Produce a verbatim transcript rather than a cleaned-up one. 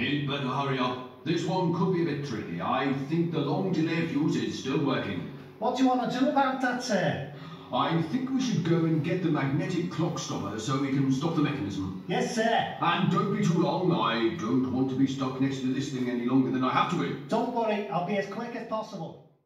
You'd better hurry up. This one could be a bit tricky. I think the long delay fuse is still working. What do you want to do about that, sir? I think we should go and get the magnetic clock stopper so we can stop the mechanism. Yes, sir. And don't be too long. I don't want to be stuck next to this thing any longer than I have to be. Don't worry, I'll be as quick as possible.